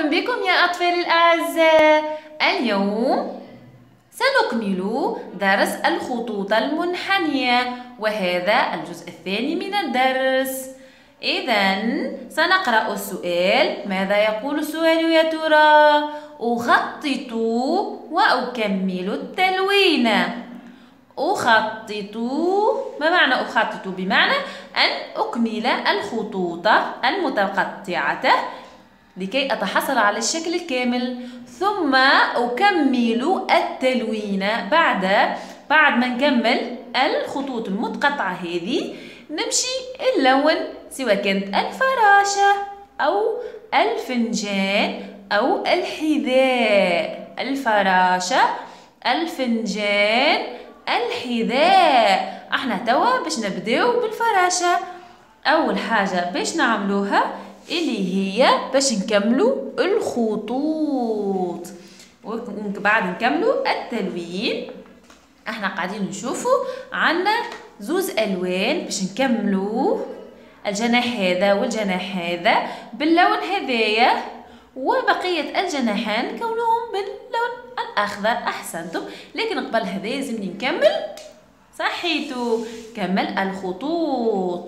مرحبا بكم يا أطفال الأعزاء. اليوم سنكمل درس الخطوط المنحنية، وهذا الجزء الثاني من الدرس. إذن سنقرأ السؤال. ماذا يقول السؤال يا ترى؟ أخطط وأكمل التلوين. أخطط، ما معنى أخطط؟ بمعنى أن أكمل الخطوط المتقطعة لكي أتحصل على الشكل الكامل، ثم أكمل التلوين. بعد ما نكمل الخطوط المتقطعة هذه نمشي اللون، سواء كانت الفراشة أو الفنجان أو الحذاء. الفراشة، الفنجان، الحذاء. احنا توا باش نبداو بالفراشة. أول حاجة باش نعملوها اللي هي باش نكملوا الخطوط، وبعد نكملوا التلوين. احنا قاعدين نشوفوا عنا زوز الوان باش نكملوا الجناح هذا والجناح هذا باللون هذايا، وبقية الجناحان نكونوهم باللون الأخضر. أحسنتم، لكن قبل هذا لازمني نكمل. صحيتو، كمل الخطوط.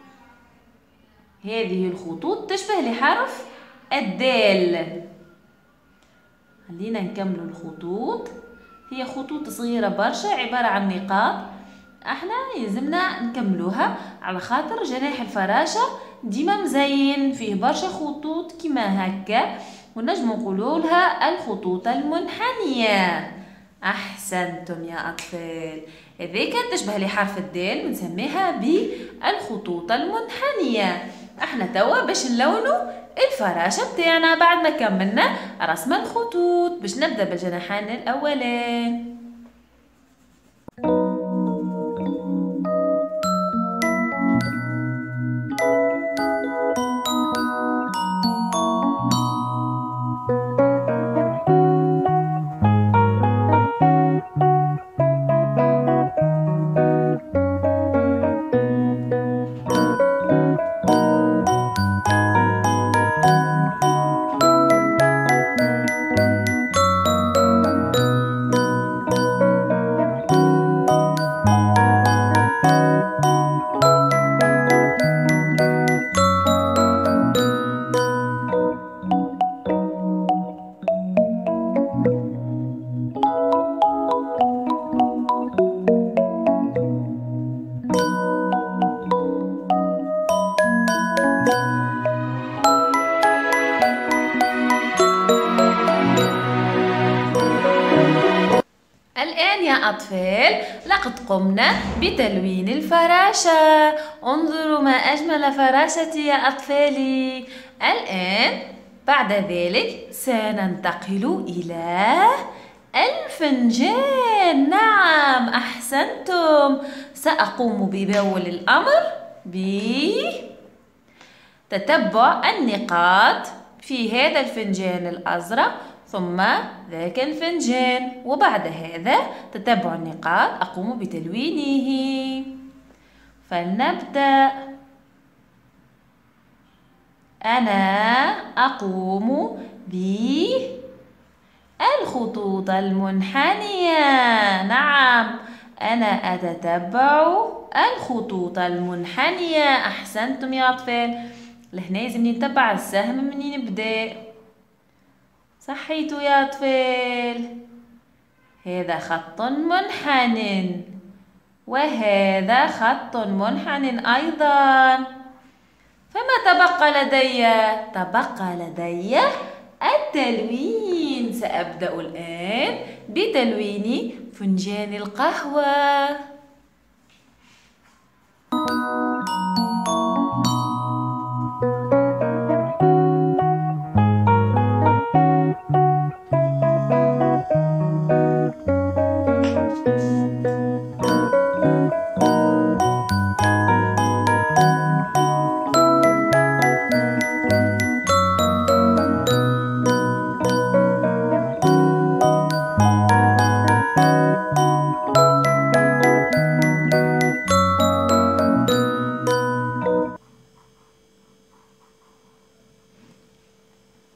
هذه الخطوط تشبه لحرف الدال. خلينا نكمل الخطوط. هي خطوط صغيرة برشا، عبارة عن نقاط. احنا يلزمنا نكملوها على خاطر جناح الفراشة ديما مزين، فيه برشا خطوط كما هكا، ونجم نقولوا لها الخطوط المنحنية. احسنتم يا اطفال، هذيك تشبه لحرف الدال بنسميها بالخطوط المنحنية. احنا توا باش نلونوا الفراشة بتاعنا بعد ما كملنا رسم الخطوط. باش نبدأ بالجناحان الأولان. الآن يا أطفال لقد قمنا بتلوين الفراشة. انظروا ما أجمل فراشتي يا أطفالي. الآن بعد ذلك سننتقل إلى الفنجان. نعم أحسنتم، سأقوم ببول الأمر بتتبع النقاط في هذا الفنجان الأزرق ثم ذاك الفنجان، وبعد هذا تتبع النقاط أقوم بتلوينه. فلنبدأ. أنا أقوم بالخطوط المنحنية. نعم، أنا أتتبع الخطوط المنحنية. أحسنتم يا أطفال. لهنا لازم نتبع السهم منين نبدأ. صحيتوا يا أطفال. هذا خط منحن، وهذا خط منحن أيضا. فما تبقى لدي؟ تبقى لدي التلوين. سأبدأ الآن بتلوين فنجان القهوة.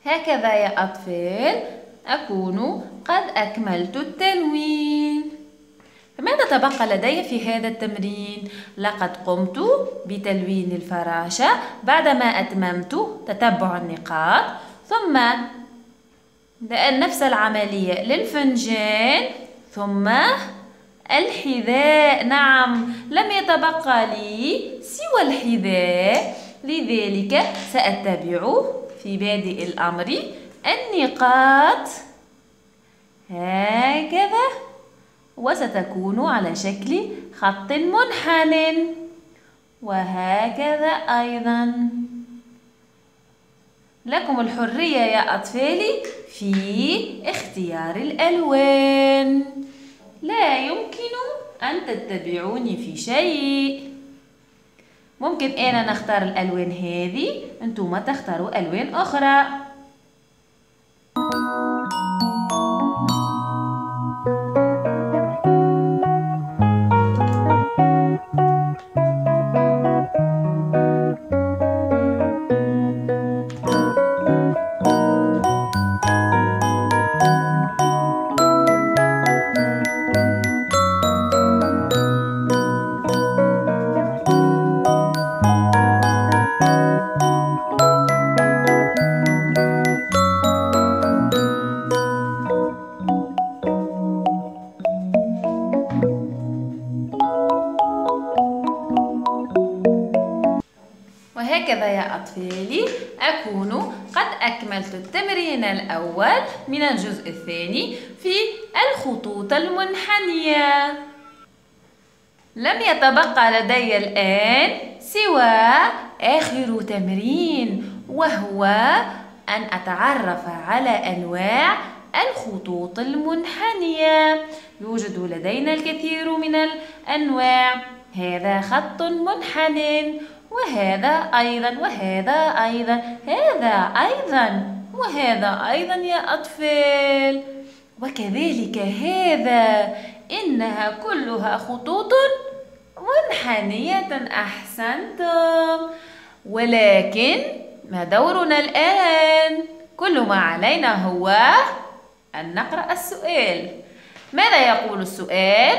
هكذا يا أطفال أكون قد أكملت التلوين. فماذا تبقى لدي في هذا التمرين؟ لقد قمت بتلوين الفراشة بعدما أتممت تتبع النقاط، ثم نفس العملية للفنجان، ثم الحذاء. نعم، لم يتبقى لي سوى الحذاء، لذلك سأتبع في بادئ الأمر النقاط هكذا، وستكون على شكل خط منحن، وهكذا أيضا. لكم الحرية يا أطفالي في اختيار الألوان، لا يمكن أن تتبعوني في شيء. ممكن أنا نختار الألوان هذه، أنتم تختاروا ألوان أخرى. وهكذا يا أطفالي أكون قد أكملت التمرين الأول من الجزء الثاني في الخطوط المنحنية. لم يتبقى لدي الآن سوى آخر تمرين، وهو أن أتعرف على أنواع الخطوط المنحنية. يوجد لدينا الكثير من الأنواع، هذا خط منحن، وهذا أيضا، وهذا أيضا، هذا أيضا، وهذا أيضا يا أطفال، وكذلك هذا. إنها كلها خطوط منحنية. أحسنتم. ولكن ما دورنا الآن؟ كل ما علينا هو أن نقرأ السؤال. ماذا يقول السؤال؟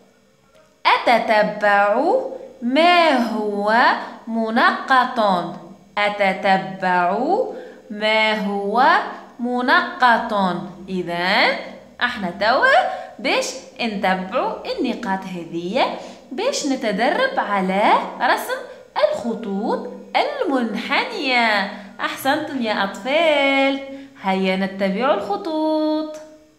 أتتبع ما هو منقط. أتتبع ما هو منقط. إذن احنا توا باش نتبعوا النقاط هذه باش نتدرب على رسم الخطوط المنحنية. أحسنتم يا أطفال، هيا نتبع الخطوط.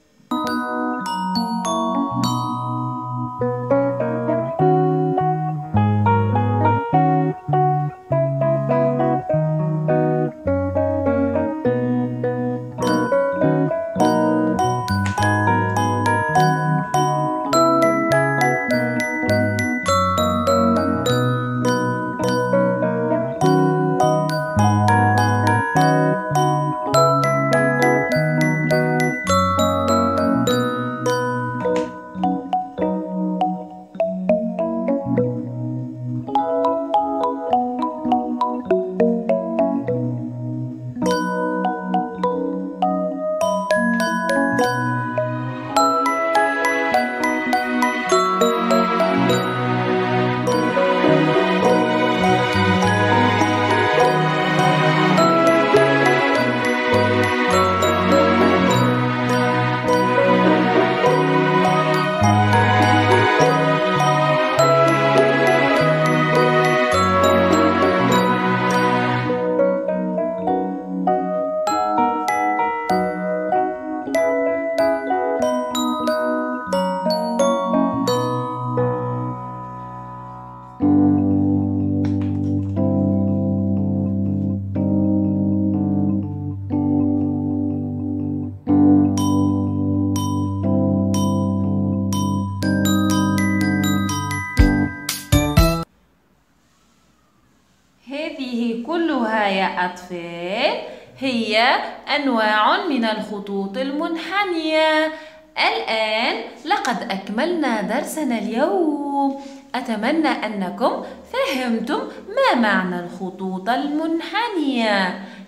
هذه كلها يا أطفال هي أنواع من الخطوط المنحنية. الآن لقد أكملنا درسنا اليوم. أتمنى أنكم فهمتم ما معنى الخطوط المنحنية.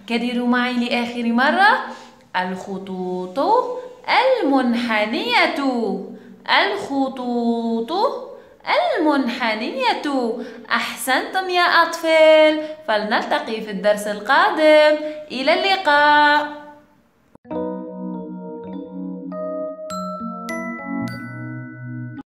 كرروا معي لآخر مرة. الخطوط المنحنية. الخطوط المنحنية. أحسنتم يا أطفال، فلنلتقي في الدرس القادم. إلى اللقاء.